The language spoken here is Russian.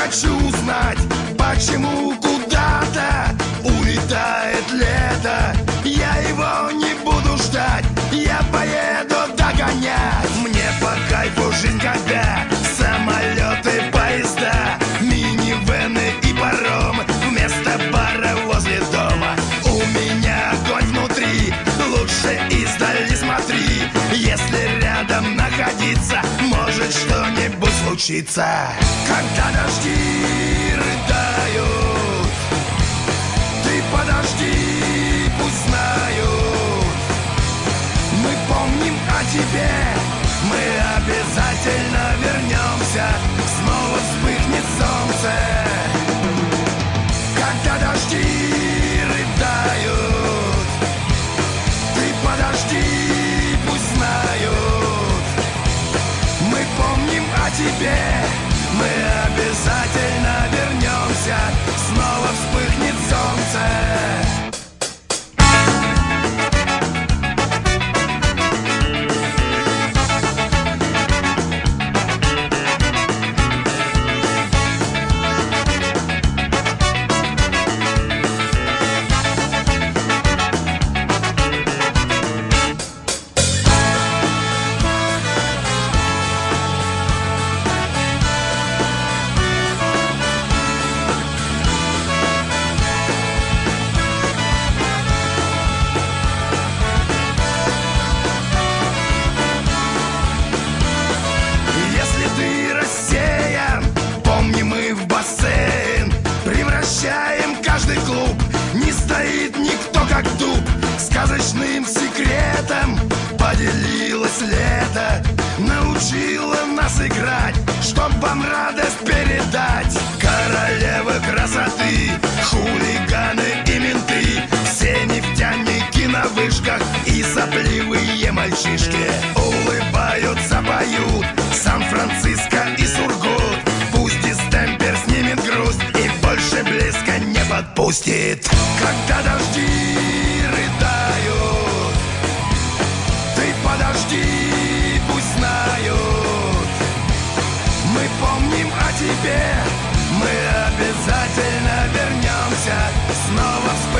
хочу знать, почему куда-то улетает лето. Я его не буду ждать, я поеду догонять. Мне по кайфу жизнь, когда самолеты, поезда, минивэны и паром вместо бара возле дома. У меня огонь внутри, лучше издали смотри. Если рядом находиться, может что-нибудь случиться. Когда дожди рыдают, ты подожди, пусть знают. Мы помним о тебе, мы обязательно вернемся. Снова вспыхнет солнце. Когда дожди рыдают, ты подожди, пусть знают. Мы помним о тебе, мы обязательно вернемся. Снова вспыхнет солнце. Не стоит никто как дуб. Сказочным секретом поделилось лето. Научила нас играть, чтоб вам радость передать. Королевы красоты, хулиганы и менты, все нефтяники на вышках и сопливые мальчишки улыбаются, поют Сан-Франциско и Сургут. Пусть дистемпер снимет грусть и больше близко не подпустит. Когда дожди рыдают, ты подожди, пусть знают. Мы помним о тебе, мы обязательно вернемся. Снова вспомним.